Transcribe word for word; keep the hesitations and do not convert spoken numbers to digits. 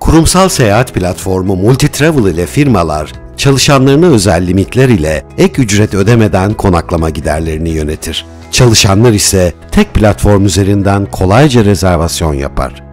Kurumsal seyahat platformu Multitravel ile firmalar, çalışanlarına özel limitler ile ek ücret ödemeden konaklama giderlerini yönetir. Çalışanlar ise tek platform üzerinden kolayca rezervasyon yapar.